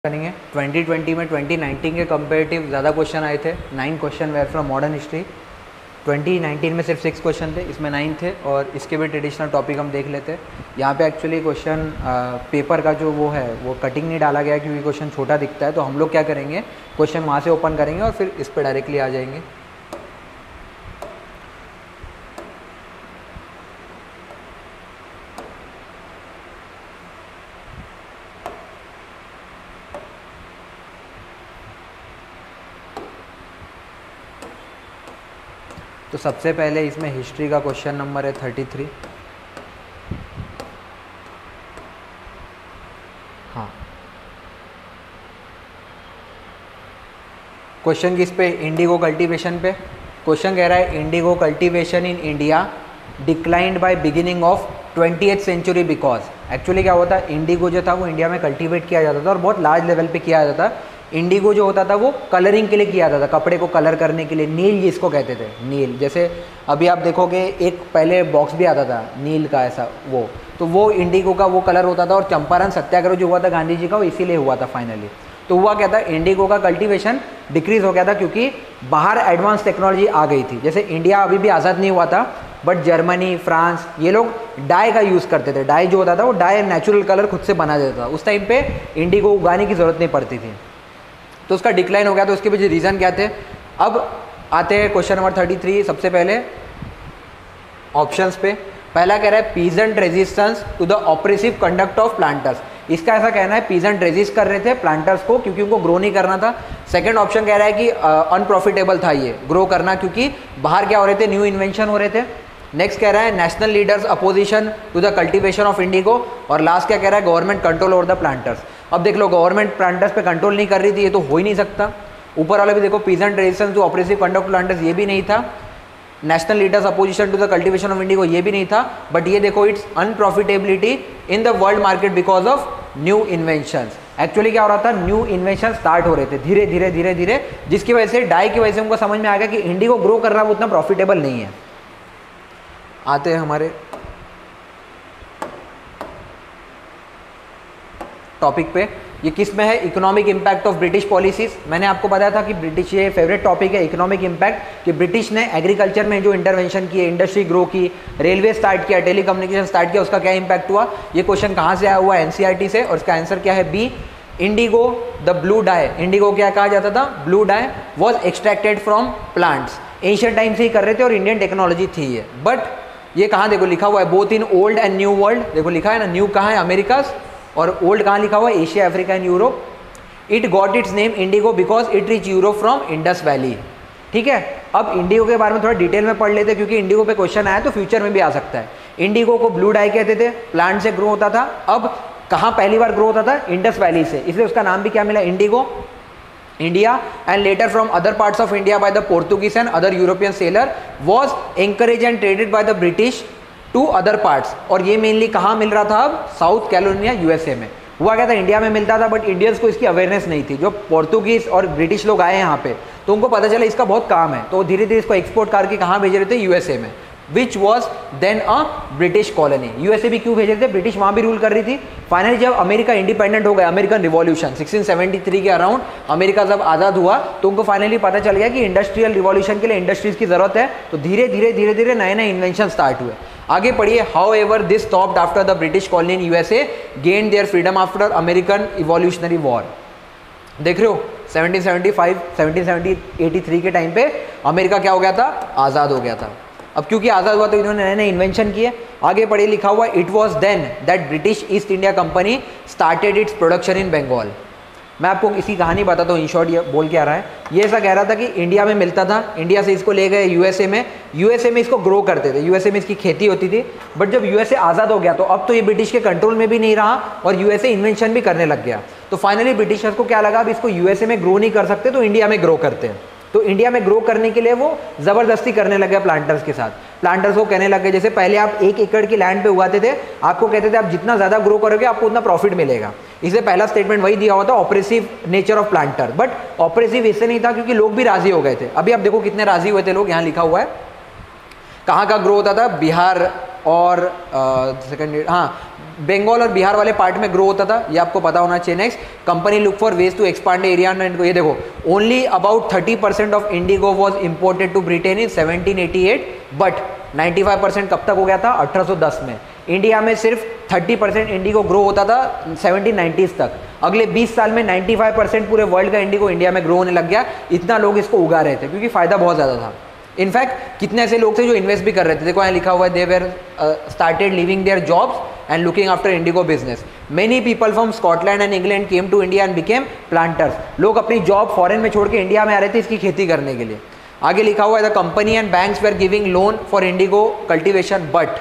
करेंगे 2020 में 2019 के कंपेरेटिव ज़्यादा क्वेश्चन आए थे। 9 question were from modern history. 2019 में सिर्फ 6 क्वेश्चन थे, इसमें 9 थे और इसके भी ट्रेडिशनल टॉपिक हम देख लेते हैं। यहाँ पे एक्चुअली क्वेश्चन पेपर का जो वो है वो कटिंग नहीं डाला गया क्योंकि क्वेश्चन छोटा दिखता है, तो हम लोग क्या करेंगे, क्वेश्चन वहाँ से ओपन करेंगे और फिर इस पर डायरेक्टली आ जाएंगे। तो सबसे पहले इसमें हिस्ट्री का क्वेश्चन नंबर है 33। हाँ, क्वेश्चन किस पे, इंडिगो कल्टीवेशन पे। क्वेश्चन कह रहा है indigo cultivation in India declined by beginning of 20th century because. Actually क्या होता है, इंडिगो जो था वो इंडिया में कल्टीवेट किया जाता था और बहुत लार्ज लेवल पे किया जाता था। इंडिगो जो होता था वो कलरिंग के लिए किया जाता था, कपड़े को कलर करने के लिए, नील जिसको कहते थे, नील। जैसे अभी आप देखोगे एक पहले बॉक्स भी आता था नील का ऐसा, तो वो इंडिगो का वो कलर होता था। और चंपारण सत्याग्रह जो हुआ था गांधी जी का, वो इसीलिए हुआ था फाइनली। तो हुआ क्या था, इंडिगो का कल्टीवेशन डिक्रीज हो गया था क्योंकि बाहर एडवांस टेक्नोलॉजी आ गई थी। जैसे इंडिया अभी भी आज़ाद नहीं हुआ था, बट जर्मनी, फ्रांस, ये लोग डाई का यूज़ करते थे। डाई जो होता था वो डाई नेचुरल कलर खुद से बना देता था। उस टाइम पे इंडिगो उगाने की ज़रूरत नहीं पड़ती थी, तो उसका डिक्लाइन हो गया। तो उसके पीछे रीज़न क्या थे। अब आते हैं क्वेश्चन नंबर 33। सबसे पहले ऑप्शंस पे पहला कह रहा है peasant resistance to the oppressive conduct of planters. इसका ऐसा कहना है पीजेंट रेजिस्ट कर रहे थे प्लांटर्स को क्योंकि उनको ग्रो नहीं करना था। सेकंड ऑप्शन कह रहा है कि अनप्रॉफिटेबल था ये ग्रो करना क्योंकि बाहर क्या हो रहे थे, न्यू इन्वेंशन हो रहे थे। नेक्स्ट कह रहा है national leaders opposition to the cultivation of indigo. और लास्ट क्या कह रहा है, government control over the planters. अब देख लो, गवर्नमेंट प्लांटर्स पे कंट्रोल नहीं कर रही थी, ये तो हो ही नहीं सकता। ऊपर वाले भी देखो, peasant resistance to oppressive conduct planters, ये भी नहीं था। National leaders opposition to the cultivation of indigo, ये भी नहीं था। बट ये देखो, it's unprofitability in the world market because of new inventions. Actually क्या हो रहा था, न्यू इन्वेंशन स्टार्ट हो रहे थे धीरे धीरे धीरे धीरे, जिसकी वजह से डाई की वजह से उनको समझ में आ गया कि इंडिगो ग्रो कर रहा है वो उतना प्रॉफिटेबल नहीं है। आते हैं हमारे टॉपिक पे। ये किस में है, economic impact of British policies. मैंने आपको बताया था कि ब्रिटिश, ये फेवरेट टॉपिक है इकोनॉमिक इंपैक्ट, कि ब्रिटिश ने एग्रीकल्चर में जो इंटरवेंशन किए, इंडस्ट्री ग्रो की, रेलवे स्टार्ट किया, टेलीकम्युनिकेशन स्टार्ट किया, उसका क्या इंपैक्ट हुआ। ये क्वेश्चन कहाँ से आया हुआ है, एनसीईआरटी से, और इसका आंसर क्या है, B. Indigo the blue dye, indigo क्या कहा जाता था, blue dye was extracted from plants. Asian time से ही कर रहे थे और इंडियन टेक्नोलॉजी थी ये। बट ये कहाँ देखो लिखा हुआ है, both in old and new world. देखो लिखा है ना, न्यू कहाँ है, अमेरिकाज, और ओल्ड कहाँ लिखा हुआ है, Asia, Africa and Europe. It got its name indigo because it reach Europe from Indus valley. ठीक है, अब इंडिगो के बारे में थोड़ा डिटेल में पढ़ लेते हैं क्योंकि इंडिगो पे क्वेश्चन आया तो फ्यूचर में भी आ सकता है। इंडिगो को ब्लू डाई कहते थे, प्लांट से ग्रो होता था। अब कहाँ पहली बार ग्रो होता था, इंडस वैली से, इसलिए उसका नाम भी क्या मिला, indigo. India and later from other parts of India by the Portuguese and other European sailor was encouraged and traded by the British to other parts। और ये मेनली कहाँ मिल रहा था, अब साउथ कैलिफोर्निया यूएसए में। हुआ क्या था, इंडिया में मिलता था बट इंडियंस को इसकी अवेयरनेस नहीं थी। जो पोर्तुगीज और ब्रिटिश लोग आए यहाँ पे तो उनको पता चला इसका बहुत काम है, तो धीरे धीरे इसको एक्सपोर्ट करके कहाँ भेज रहे थे, यूएसए में, which was then a British colony. USA भी क्यों भेज रहे थे, ब्रिटिश वहाँ भी रूल कर रही थी। फाइनली जब अमेरिका इंडिपेंडेंट हो गया, अमेरिकन रिवॉल्यूशन 1673 के अराउंड अमेरिका जब आज़ाद हुआ तो उनको फाइनली पता चल गया कि इंडस्ट्रियल रिवॉल्यूशन के लिए इंडस्ट्रीज की जरूरत है। तो धीरे धीरे धीरे धीरे नए नए इन्वेंशन स्टार्ट हुए। आगे पढ़िए, however this stopped after the British colony in USA gain their freedom after American evolutionary war. देख रहे हो 1775 1783 के टाइम पे अमेरिका क्या हो गया था, आज़ाद हो गया था। अब क्योंकि आज़ाद हुआ तो इन्होंने नए नए इन्वेंशन किए। आगे पढ़िए, लिखा हुआ it was then that British East India company started its production in Bengal. मैं आपको इसी कहानी बताता हूँ, इन शॉर्ट ये बोल के आ रहा है। ये ऐसा कह रहा था कि इंडिया में मिलता था, इंडिया से इसको ले गए यूएसए में, यूएसए में इसको ग्रो करते थे, यूएसए में इसकी खेती होती थी। बट जब यूएसए आज़ाद हो गया तो अब तो ये ब्रिटिश के कंट्रोल में भी नहीं रहा और यूएसए इन्वेंशन भी करने लग गया। तो फाइनली ब्रिटिशर्स को क्या लगा, अब इसको यूएसए में ग्रो नहीं कर सकते तो इंडिया में ग्रो करते हैं। तो इंडिया में ग्रो करने के लिए वो ज़बरदस्ती करने लगे प्लांटर्स के साथ। प्लांटर्स को कहने लगे, जैसे पहले आप 1 एकड़ की लैंड पे उगाते थे, आपको कहते थे आप जितना ज़्यादा ग्रो करोगे आपको उतना प्रॉफिट मिलेगा। इसलिए पहला स्टेटमेंट वही दिया हुआ था, oppressive nature of planter. But oppressive इससे नहीं था क्योंकि लोग भी राजी हो गए थे। अभी आप देखो कितने राजी हुए थे लोग, यहाँ लिखा हुआ है कहाँ का ग्रो होता था, बिहार और सेकंड, हाँ, बंगाल और बिहार वाले पार्ट में ग्रो होता था, ये आपको पता होना चाहिए। Next, company look for ways to expand area and, ये देखो only about 30% of indigo was imported to Britain in 1788, but 95% कब तक हो गया था? 1810 में। इंडिया में सिर्फ 30% इंडिगो ग्रो होता था 1790s तक। अगले 20 साल में 95% पूरे वर्ल्ड का इंडिगो इंडिया में ग्रो होने लग गया। इतना लोग इसको उगा रहे थे क्योंकि फायदा बहुत ज़्यादा था। इनफैक्ट कितने ऐसे लोग थे जो इन्वेस्ट भी कर रहे थे। देखो यहाँ लिखा हुआ है, they were started leaving their jobs and looking after indigo business. Many people from Scotland and England came to India and became planters. लोग अपनी जॉब फॉरेन में छोड़ के इंडिया में आ रहे थे इसकी खेती करने के लिए। आगे लिखा हुआ है, the company and banks were giving loan for indigo cultivation, but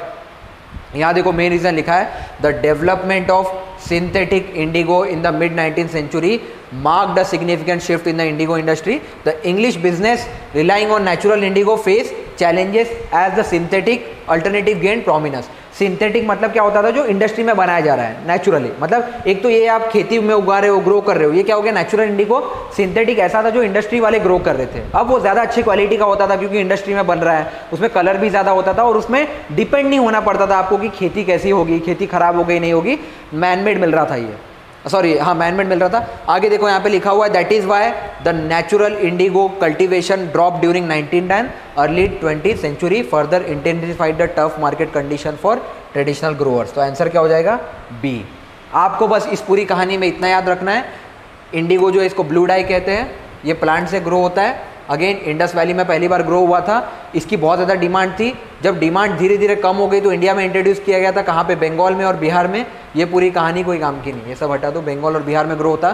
यहाँ देखो मेन रीजन लिखा है, the development of synthetic indigo in the mid 19th century marked a significant shift in the indigo industry. The English business relying on natural indigo faced challenges as the synthetic alternative gained prominence. Synthetic मतलब क्या होता था? जो industry में बनाया जा रहा है नेचुरली। मतलब एक तो ये आप खेती में उगा रहे हो, ग्रो कर रहे हो, ये क्या हो गया? Natural Indigo. सिंथेटिक ऐसा था जो इंडस्ट्री वाले ग्रो कर रहे थे। अब वो ज़्यादा अच्छी क्वालिटी का होता था क्योंकि इंडस्ट्री में बन रहा है, उसमें कलर भी ज़्यादा होता था और उसमें डिपेंड नहीं होना पड़ता था आपको कि खेती कैसी होगी, खेती खराब हो गई नहीं होगी। मैनमेड मिल रहा था ये, सॉरी हाँ मैनमेड मिल रहा था। आगे देखो यहाँ पे लिखा हुआ है, that is why the natural indigo cultivation drop during 1910 early 20th century further intensified the tough market condition for traditional growers. तो आंसर क्या हो जाएगा? बी। आपको बस इस पूरी कहानी में इतना याद रखना है, इंडिगो जो है इसको ब्लू डाई कहते हैं, ये प्लांट से ग्रो होता है। अगेन इंडस वैली में पहली बार ग्रो हुआ था, इसकी बहुत ज़्यादा डिमांड थी। जब डिमांड धीरे धीरे कम हो गई तो इंडिया में इंट्रोड्यूस किया गया था। कहाँ पे? बंगाल में और बिहार में। ये पूरी कहानी कोई काम की नहीं, ये सब हटा दो। बंगाल और बिहार में ग्रो होता।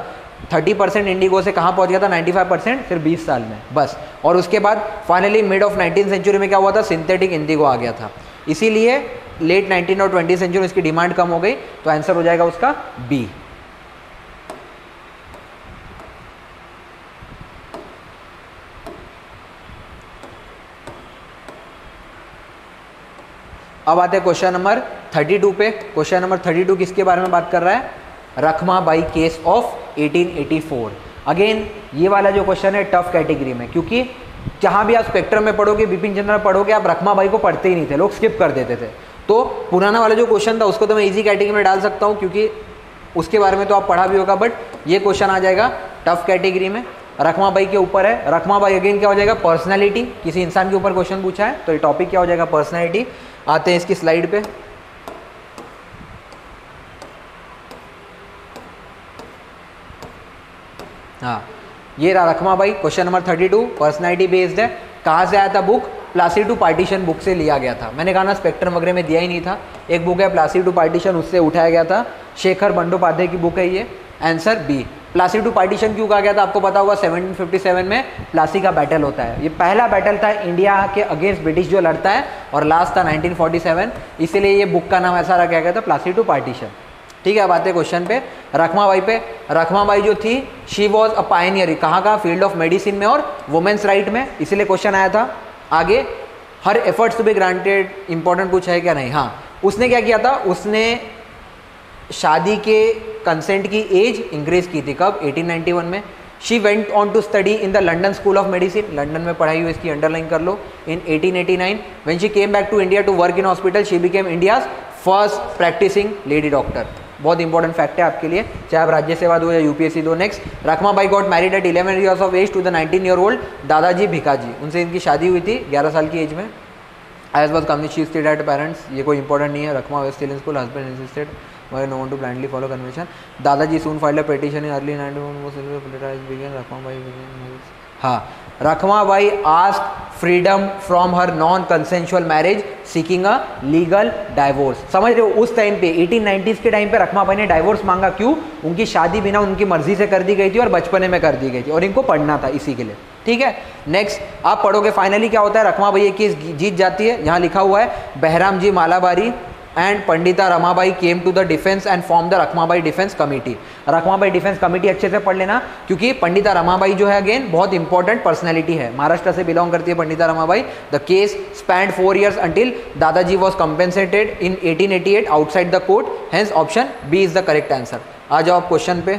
30% इंडिगो से कहाँ पहुँच गया था? 95% सिर्फ 20 साल में बस। और उसके बाद finally mid of 19th century में क्या हुआ था? सिंथेटिक इंडिगो आ गया था। इसीलिए लेट 19 और 20th century में इसकी डिमांड कम हो गई। तो आंसर हो जाएगा उसका बी। अब आते हैं क्वेश्चन नंबर 32 पे। क्वेश्चन नंबर 32 किसके बारे में बात कर रहा है? Rakhmabai case of 1884। अगेन ये वाला जो क्वेश्चन है टफ कैटेगरी में, क्योंकि जहाँ भी आप स्पेक्ट्रम में पढ़ोगे, बिपिन चंद्र पढ़ोगे, आप रखमाबाई को पढ़ते ही नहीं थे, लोग स्किप कर देते थे। तो पुराना वाला जो क्वेश्चन था उसको तो मैं इजी कैटेगरी में डाल सकता हूँ क्योंकि उसके बारे में तो आप पढ़ा भी होगा, बट ये क्वेश्चन आ जाएगा टफ कैटेगरी में। रखमाबाई के ऊपर है। रखमाबाई अगेन क्या हो जाएगा? पर्सनैलिटी। किसी इंसान के ऊपर क्वेश्चन पूछा है तो ये टॉपिक क्या हो जाएगा? पर्सनैलिटी। आते हैं इसकी स्लाइड पे। हाँ, ये रहा Rakhmabai, question number 32, personality based है। कहाँ से आया था book? Plassey to partition book से लिया गया था। मैंने कहा ना स्पेक्ट्रम वगैरह में दिया ही नहीं था। एक बुक है प्लासी टू पार्टीशन, उससे उठाया गया था। शेखर बंडोपाध्याय की बुक है ये। Answer B. Plassey to partition क्यों कहा गया था? आपको पता होगा 1757 में प्लासी का बैटल होता है। ये पहला बैटल था इंडिया के अगेंस्ट ब्रिटिश जो लड़ता है, और लास्ट था 1947, इसीलिए ये बुक का नाम ऐसा रखा गया था प्लासी टू पार्टीशन। ठीक है, अब आते हैं क्वेश्चन पे। रखमाबाई पे। रखमाबाई जो थी, शी वॉज अ पायनियर। कहाँ का? फील्ड ऑफ मेडिसिन में और वुमेन्स राइट में, इसीलिए क्वेश्चन आया था। आगे, her efforts to be granted, important कुछ है क्या? नहीं। हाँ, उसने क्या किया था? उसने शादी के कंसेंट की एज इंक्रीज की थी। कब? 1891 में। She went on to study in the London school of medicine, London में पढ़ाई हुई, इसकी अंडरलाइन कर लो। इन 1889 when she came back to India to work in hospital, she became India's first practising lady doctor. बहुत इंपॉर्टेंट फैक्ट है आपके लिए, चाहे आप राज्य सेवा दो या यूपीएससी दो। Next, Rakhmabai got married at 11 years of age to the 19-year-old Dadaji Bhikaji. उनसे इनकी शादी हुई थी 11 साल की एज में। Age was communist she stayed at parents, ये कोई इंपॉर्टेंट नहीं है। Rakhmabai still in school, husband insisted no one to blindly follow convention. दादाजी soon filed a petition in early 1991. Rakhmabai हाँ, Rakhmabai asked freedom from her non-consensual marriage, seeking a legal divorce. समझ रहे हो? उस टाइम पे 1890s के टाइम पे रखमाबाई ने डाइवोर्स मांगा। क्यों? उनकी शादी बिना उनकी मर्जी से कर दी गई थी और बचपने में कर दी गई थी, और इनको पढ़ना था इसी के लिए। ठीक है, नेक्स्ट आप पढ़ोगे फाइनली क्या होता है। रखमाबाई ये केस जीत जाती है। यहाँ लिखा हुआ है, बहराम जी Malabari and Pandita Ramabai came to the defence and form the Rakhmabai defence committee. Rakhmabai defence committee अच्छे से पढ़ लेना, क्योंकि पंडिता रमाबाई जो है अगेन बहुत इंपॉर्टेंट पर्सनैलिटी है, महाराष्ट्र से बिलोंग करती है Pandita Ramabai. The case spend 4 years until Dadaji was compensated in 1888 outside the court, hence option B is the correct answer. आ जाओ आप क्वेश्चन पे।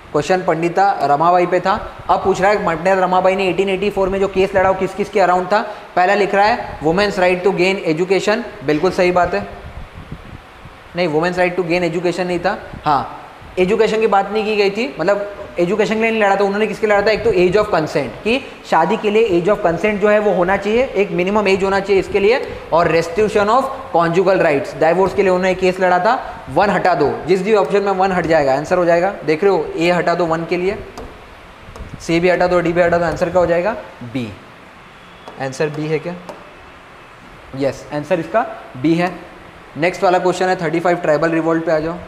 क्वेश्चन पंडिता रमाबाई पे था। अब पूछ रहा है पंडिता रमाबाई ने 1884 में जो केस लड़ा वो किस किस के अराउंड था। पहला लिख रहा है women's right to gain education, बिल्कुल सही बात है। नहीं, women's right to gain education नहीं था। हाँ, एजुकेशन की बात नहीं की गई थी, मतलब एजुकेशन के लिए नहीं लड़ा था उन्होंने। किसके लड़ा था? एक तो एज ऑफ कंसेंट, कि शादी के लिए एज ऑफ कंसेंट जो है वो होना चाहिए, एक मिनिमम एज होना चाहिए इसके लिए, और restitution of conjugal rights, divorce के लिए उन्होंने केस लड़ा था। 1 हटा दो, जिस भी ऑप्शन में 1 हट जाएगा आंसर हो जाएगा। देख रहे हो, ए हटा दो 1 के लिए, सी भी हटा दो, डी भी हटा दो, आंसर क्या हो जाएगा? बी। आंसर बी है क्या? यस, आंसर इसका बी है। नेक्स्ट वाला क्वेश्चन है 35 ट्राइबल रिवोल्ट पे आ जाओ।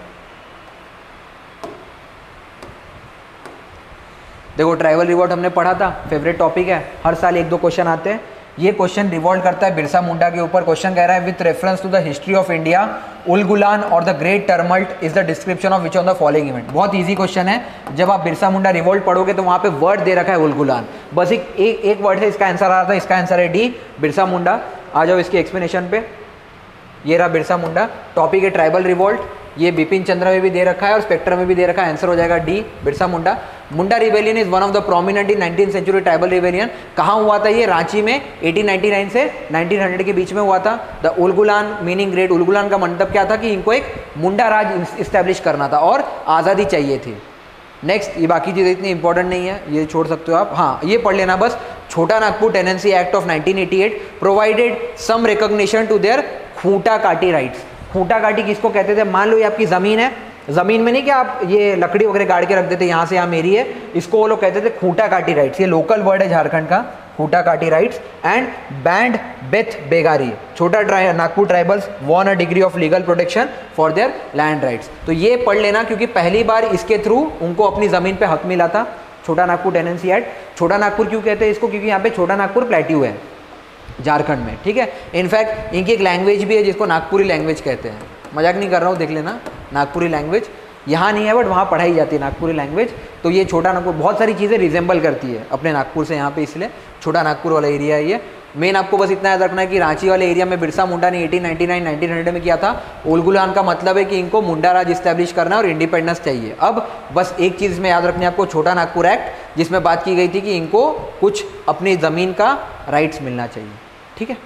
देखो ट्राइबल रिवोल्ट हमने पढ़ा था, फेवरेट टॉपिक है, हर साल 1-2 क्वेश्चन आते हैं। ये क्वेश्चन रिवोल्ट करता है बिरसा मुंडा के ऊपर। क्वेश्चन कह रहा है with reference to the history of India Ulgulan और the great tumult is the description of which of the following event. बहुत इजी क्वेश्चन है, जब आप बिरसा मुंडा रिवोल्ट पढ़ोगे तो वहाँ पे वर्ड दे रखा है उलगुलान, बस एक वर्ड है, इसका आंसर आ रहा था, इसका आंसर है डी, बिरसा मुंडा। आ जाओ इसके एक्सप्लेनेशन पे। ये रहा बिरसा मुंडा, टॉपिक है ट्राइबल रिवोल्ट, ये बिपिन चंद्र में भी दे रखा है और स्पेक्ट्रम में भी दे रखा है, आंसर हो जाएगा D, Birsa Munda. Munda rebellion is one of the prominent in 19th century tribal rebellion. कहाँ हुआ था ये? रांची में 1899 से 1900 के बीच में हुआ था। The Ulgulan meaning great, Ulgulan का मतलब क्या था कि इनको एक मुंडा राज इस्टेब्लिश करना था और आज़ादी चाहिए थी। नेक्स्ट, ये बाकी चीज़ें इतनी इंपॉर्टेंट नहीं है, ये छोड़ सकते हो आप। हाँ, ये पढ़ लेना बस। Chota Nagpur tenancy act of 1988 provided some recognition to their Khuntkatti rights. खूंटा काटी किसको कहते थे? मान लो ये आपकी ज़मीन है, ज़मीन में नहीं कि आप ये लकड़ी वगैरह गाड़ के रख देते यहाँ से यहाँ मेरी है, इसको वो लोग कहते थे खूंटा काटी राइट्स। ये लोकल वर्ड है झारखंड का, Khuntkatti rights. And banned beth begari, Chota Nagpur tribals won a degree of legal protection for their land rights. तो ये पढ़ लेना, क्योंकि पहली बार इसके थ्रू उनको अपनी ज़मीन पर हक मिला था, छोटा नागपुर टेनेंसी एक्ट। छोटा नागपुर क्यों कहते हैं इसको? क्योंकि यहाँ पे छोटा नागपुर प्लेट्यू है झारखंड में, ठीक है। इनफैक्ट इनकी एक लैंग्वेज भी है जिसको नागपुरी लैंग्वेज कहते हैं, मजाक नहीं कर रहा हूँ, देख लेना, नागपुरी लैंग्वेज यहाँ नहीं है बट वहाँ पढ़ाई जाती है नागपुरी लैंग्वेज। तो ये छोटा नागपुर बहुत सारी चीज़ें रिजेंबल करती है अपने नागपुर से यहाँ पे, इसलिए छोटा नागपुर वाला एरिया है ये। मेन आपको बस इतना याद रखना है कि रांची वाले एरिया में बिरसा मुंडा ने 1899-1900 में किया था। उलगुलान का मतलब है कि इनको मुंडा राज इस्टेब्लिश करना और इंडिपेंडेंस चाहिए। अब बस एक चीज़ में याद रखनी है आपको, छोटा नागपुर एक्ट, जिसमें बात की गई थी कि इनको कुछ अपनी ज़मीन का राइट्स मिलना चाहिए, ठीक है।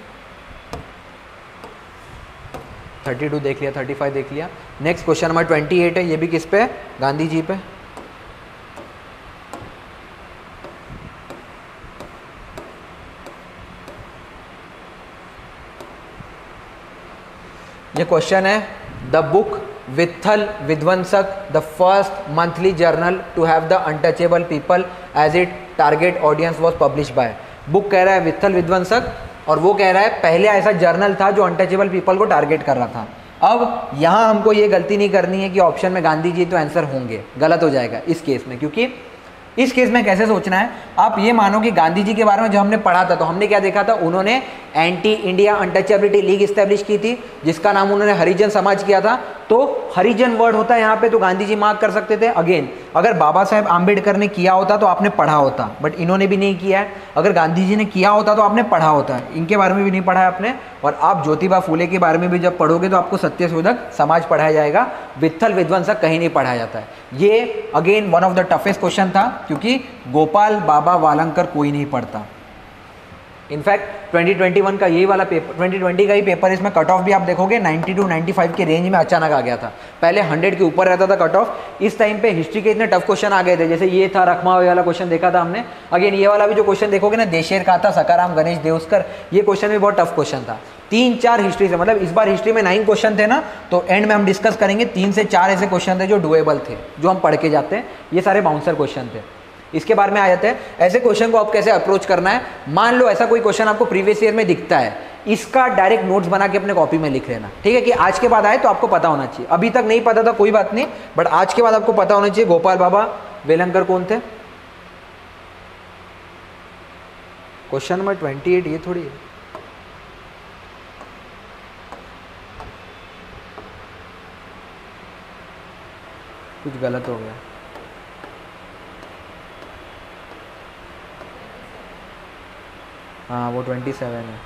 32 देख लिया, 35 देख लिया। नेक्स्ट क्वेश्चन नंबर 28 है, ये भी किस पे? गांधी जी पे। ये क्वेश्चन है the book Vitthal Vidhvansak the first monthly journal to have the untouchable people as its target audience was publish by. Book कह रहा है वित्थल विध्वंसक, और वो कह रहा है पहले ऐसा जर्नल था जो अनटचेबल पीपल को टारगेट कर रहा था। अब यहाँ हमको ये गलती नहीं करनी है कि ऑप्शन में गांधी जी तो आंसर होंगे, गलत हो जाएगा इस केस में। क्योंकि इस केस में कैसे सोचना है, आप ये मानो कि गांधी जी के बारे में जो हमने पढ़ा था, तो हमने क्या देखा था, उन्होंने anti India untouchability league establish की थी, जिसका नाम उन्होंने हरिजन समाज किया था। तो हरिजन वर्ड होता है यहाँ पे, तो गांधी जी मार्क कर सकते थे। अगेन, अगर बाबा साहेब आम्बेडकर ने किया होता तो आपने पढ़ा होता, बट इन्होंने भी नहीं किया है। अगर गांधी जी ने किया होता तो आपने पढ़ा होता, इनके बारे में भी नहीं पढ़ा है आपने। और आप ज्योतिबा फूले के बारे में भी जब पढ़ोगे तो आपको सत्यशोधक समाज पढ़ाया जाएगा, वित्थल विध्वंसक कहीं नहीं पढ़ाया जाता है। ये again one of the toughest question था, क्योंकि गोपाल बाबा वालंकर कोई नहीं पढ़ता। इनफैक्ट 2021 का यही वाला पेपर, 2020 का ही पेपर, इसमें कट ऑफ भी आप देखोगे 90 to 95 के रेंज में अचानक आ गया था। पहले 100 के ऊपर रहता था कट ऑफ। इस टाइम पे हिस्ट्री के इतने टफ क्वेश्चन आ गए थे, जैसे ये था रखमावे वाला क्वेश्चन देखा था हमने। अगेन ये वाला भी जो क्वेश्चन देखोगे ना, देशेर का था, सकाराम गणेश देवस्कर, ये क्वेश्चन भी बहुत टफ क्वेश्चन था। 3-4 हिस्ट्री से, मतलब इस बार हिस्ट्री में 9 क्वेश्चन थे ना, तो एंड में हम डिस्कस करेंगे 3 से 4 ऐसे क्वेश्चन थे जो डुएबल थे, जो हम पढ़ के जाते हैं। ये सारे बाउंसर क्वेश्चन थे। इसके बारे में आ जाते हैं, ऐसे क्वेश्चन को आप कैसे अप्रोच करना है। मान लो ऐसा कोई क्वेश्चन आपको प्रीवियस ईयर में दिखता है, इसका डायरेक्ट नोट्स बना के अपने कॉपी में लिख लेना, ठीक है, कि आज के बाद आए तो आपको पता होना चाहिए। अभी तक नहीं पता था कोई बात नहीं, बट आज के बाद आपको पता होना चाहिए गोपाल बाबा वेलंकर कौन थे। क्वेश्चन नंबर 28 ये थोड़ी है, कुछ गलत हो गया। हाँ, वो 27 है।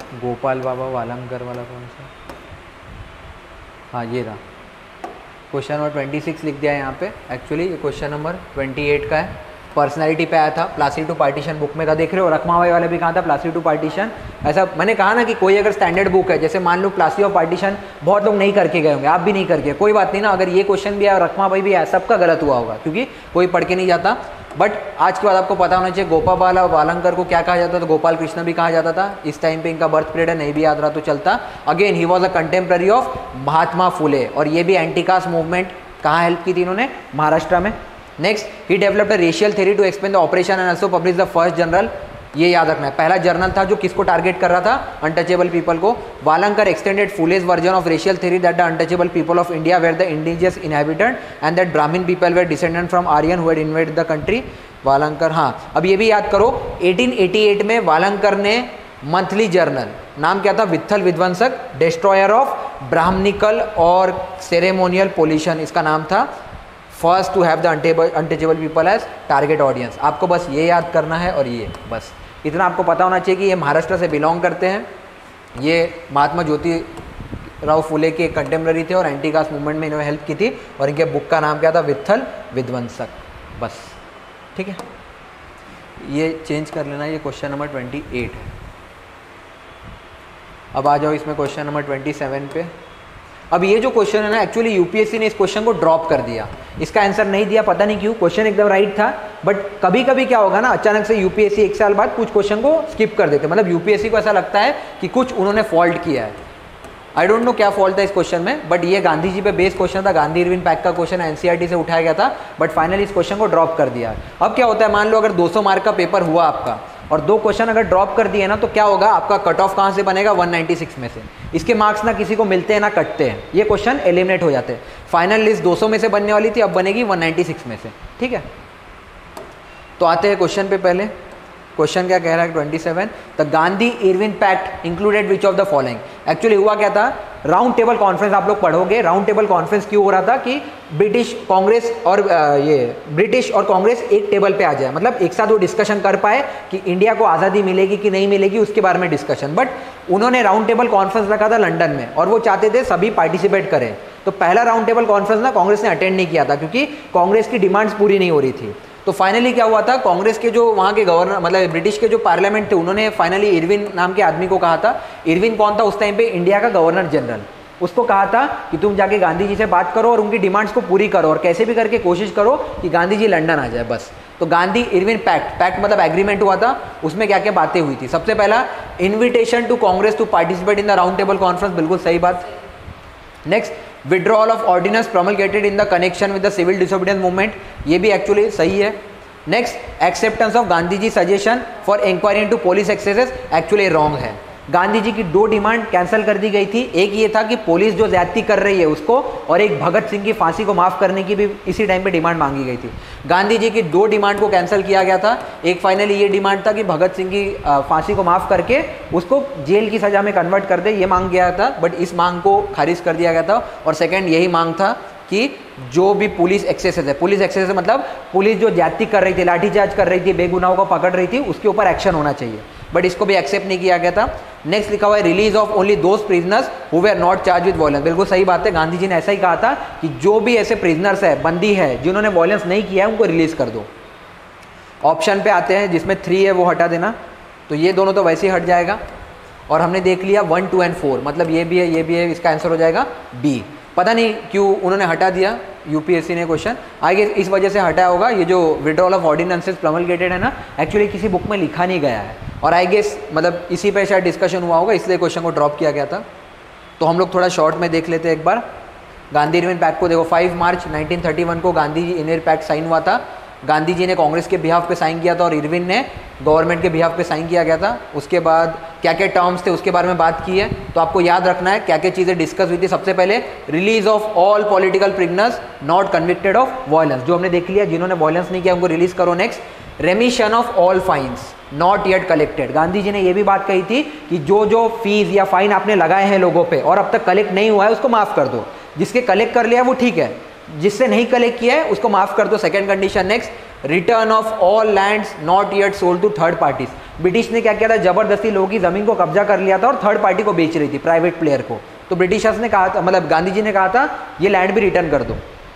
गोपाल बाबा वालंकर वाला कौन सा? हाँ ये रहा, क्वेश्चन नंबर 26 लिख दिया है यहाँ पे। एक्चुअली ये क्वेश्चन नंबर 28 का है, पर्सनैलिटी पे आया था, प्लासी टू पार्टीशन बुक में था, देख रहे हो। रखमाबाई वाले भी कहा था प्लासी टू पार्टीशन। ऐसा मैंने कहा ना कि कोई अगर स्टैंडर्ड बुक है, जैसे मान लो प्लासी ऑफ पार्टीशन बहुत लोग नहीं करके गए होंगे, आप भी नहीं करके, कोई बात नहीं ना। अगर ये क्वेश्चन भी आया, रखमाबाई भी आया, सबका गलत हुआ होगा क्योंकि कोई पढ़ के नहीं जाता। बट आज के बाद आपको पता होना चाहिए गोपाल वालंकर को क्या कहा जाता था, गोपाल कृष्ण भी कहा जाता था। इस टाइम पे इनका बर्थ पीरियड है, नहीं भी याद रहा तो चलता। Again he was a contemporary of Mahatma Phule, और ये भी एंटी कास्ट मूवमेंट कहाँ हेल्प की थी इन्होंने? महाराष्ट्र में। Next, he developed a racial theory to explain the operation and also publish the first journal. ये याद रखना है, पहला जर्नल था जो किसको टारगेट कर रहा था? अनटचेबल पीपल को। Walangkar extended Phule's version of racial theory that the untouchable people of India were the indigenous inhabitant and that Brahmin people were descendant from Aryan who had invaded the country. Walangkar, हाँ अब ये भी याद करो, 1888 में वालंकर ने मंथली जर्नल, नाम क्या था? Vitthal Vidhvansak, destroyer of Brahminical और सेरेमोनियल पोल्यूशन, इसका नाम था। First to have the untouchable people as target audience. आपको बस ये याद करना है, और ये बस इतना आपको पता होना चाहिए कि ये महाराष्ट्र से बिलोंग करते हैं। ये महात्मा ज्योतिराव फुले के कंटेम्प्रेरी थे और एंटी कास्ट मूवमेंट में इन्होंने हेल्प की थी, और इनके बुक का नाम क्या था? वित्थल विध्वंसक। बस ठीक है, ये चेंज कर लेना, ये क्वेश्चन नंबर 28 है। अब आ जाओ इसमें क्वेश्चन नंबर 27 पे। अब ये जो क्वेश्चन है ना, एक्चुअली यूपीएससी ने इस क्वेश्चन को ड्रॉप कर दिया, इसका आंसर नहीं दिया, पता नहीं क्यों। क्वेश्चन एकदम राइट था, बट कभी कभी क्या होगा ना, अचानक से यूपीएससी एक साल बाद कुछ क्वेश्चन को स्किप कर देते, मतलब यूपीएससी को ऐसा लगता है कि कुछ उन्होंने फॉल्ट किया है। आई डोंट नो क्या फॉल्ट था इस क्वेश्चन में, बट ये गांधी जी पे बेस्ड क्वेश्चन था, गांधी इरविन पैक्ट का क्वेश्चन एनसीईआरटी से उठाया गया था, बट फाइनली इस क्वेश्चन को ड्रॉप कर दिया। अब क्या होता है, मान लो अगर 200 मार्क का पेपर हुआ आपका, और 2 क्वेश्चन अगर ड्रॉप कर दिए ना, तो क्या होगा, आपका कट ऑफ कहाँ से बनेगा? 196 में से। इसके मार्क्स ना किसी को मिलते हैं ना कटते हैं, ये क्वेश्चन एलिमिनेट हो जाते हैं। फाइनल लिस्ट 200 में से बनने वाली थी, अब बनेगी 196 में से। ठीक है, तो आते हैं क्वेश्चन पे। पहले क्वेश्चन क्या कह रहा है 27, the Gandhi Irwin pact included which of the following. Actually हुआ क्या था, राउंड टेबल कॉन्फ्रेंस आप लोग पढ़ोगे। राउंड टेबल कॉन्फ्रेंस क्यों हो रहा था कि ब्रिटिश कांग्रेस और ब्रिटिश और कांग्रेस एक टेबल पे आ जाए, मतलब एक साथ वो डिस्कशन कर पाए कि इंडिया को आज़ादी मिलेगी कि नहीं मिलेगी, उसके बारे में डिस्कशन। बट उन्होंने राउंड टेबल कॉन्फ्रेंस रखा था लंदन में, और वो चाहते थे सभी पार्टिसिपेट करें। तो पहला राउंड टेबल कॉन्फ्रेंस ना कांग्रेस ने अटेंड नहीं किया था, क्योंकि कांग्रेस की डिमांड्स पूरी नहीं हो रही थी। तो फाइनली क्या हुआ था, कांग्रेस के जो वहाँ के गवर्नर, मतलब ब्रिटिश के जो पार्लियामेंट थे, उन्होंने फाइनली इरविन नाम के आदमी को कहा था। इरविन कौन था उस टाइम पे? इंडिया का गवर्नर जनरल। उसको कहा था कि तुम जाके गांधी जी से बात करो और उनकी डिमांड्स को पूरी करो, और कैसे भी करके कोशिश करो कि गांधी जी लंदन आ जाए, बस। तो गांधी इरविन पैक्ट मतलब एग्रीमेंट हुआ था, उसमें क्या क्या बातें हुई थी? सबसे पहला, invitation to Congress to participate in the round table conference, बिल्कुल सही बात। Next, withdrawal of ordinance promulgated in the connection with the civil disobedience movement, ये भी एक्चुअली सही है। Next, acceptance of Gandhi ji suggestion for inquiry into police excesses, actually wrong है। गांधी जी की 2 demand cancel कर दी गई थी। एक ये था कि पुलिस जो ज्यादती कर रही है उसको, और एक भगत सिंह की फांसी को माफ करने की भी इसी टाइम पे डिमांड मांगी गई थी। गांधी जी की 2 डिमांड को कैंसिल किया गया था। एक फाइनली ये डिमांड था कि भगत सिंह की फांसी को माफ करके उसको जेल की सजा में कन्वर्ट कर दे, ये मांग गया था, बट इस मांग को खारिज कर दिया गया था। और सेकेंड यही मांग था कि जो भी पुलिस एक्सेसेस है, पुलिस एक्सेसेस मतलब पुलिस जो ज्यादती कर रही थी, लाठीचार्ज कर रही थी, बेगुनाहों को पकड़ रही थी, उसके ऊपर एक्शन होना चाहिए, बट इसको भी एक्सेप्ट नहीं किया गया था। नेक्स्ट लिखा हुआ है, release of only those prisoners who were not charge with violence, बिल्कुल सही बात है। गांधी जी ने ऐसा ही कहा था कि जो भी ऐसे प्रिजनर्स है, बंदी है, जिन्होंने वायलेंस नहीं किया है, उनको रिलीज कर दो। ऑप्शन पे आते हैं, जिसमें 3 है वो हटा देना, तो ये दोनों तो वैसे ही हट जाएगा। और हमने देख लिया 1, 2 एंड 4, मतलब ये भी है, ये भी है, इसका आंसर हो जाएगा बी। पता नहीं क्यों उन्होंने हटा दिया यूपीएससी ने क्वेश्चन, आगे इस वजह से हटाया होगा। ये जो विड्रॉल ऑफ ऑर्डिनेंसेस प्रोमलगेटेड है ना, एक्चुअली किसी बुक में लिखा नहीं गया है, और आई गेस मतलब इसी पे शायद डिस्कशन हुआ होगा, इसलिए क्वेश्चन को ड्रॉप किया गया था। तो हम लोग थोड़ा शॉर्ट में देख लेते हैं एक बार। गांधी इरविन पैक्ट को देखो, 5 मार्च 1931 को गांधी इरविन पैक्ट साइन हुआ था। गांधी जी ने कांग्रेस के बिहाफ पे साइन किया था, और इरविन ने गवर्नमेंट के बिहाफ पे साइन किया गया था। उसके बाद क्या क्या टर्म्स थे उसके बारे में बात की है, तो आपको याद रखना है क्या क्या चीज़ें डिस्कस हुई थी। सबसे पहले, release of all political prisoners not convicted of violence, जो हमने देख लिया, जिन्होंने वायलेंस नहीं किया उनको रिलीज करो। Next, remission of all fines not yet collected, Gandhi ji ने ये भी बात कही थी कि जो जो फीस या फाइन आपने लगाए हैं लोगों पे और अब तक कलेक्ट नहीं हुआ है, उसको माफ कर दो। जिसके कलेक्ट कर लिया वो ठीक है, जिससे नहीं कलेक्ट किया है उसको माफ कर दो। Second condition. Next, return of all lands not yet sold to third parties, British ने क्या किया था, जबरदस्ती लोगों की ज़मीन को कब्जा कर लिया था और थर्ड पार्टी को बेच रही थी, प्राइवेट प्लेयर को। तो ब्रिटिशर्स ने कहा था, मतलब गांधी जी ने कहा था ये लैंड भी रिटर्न कर दो,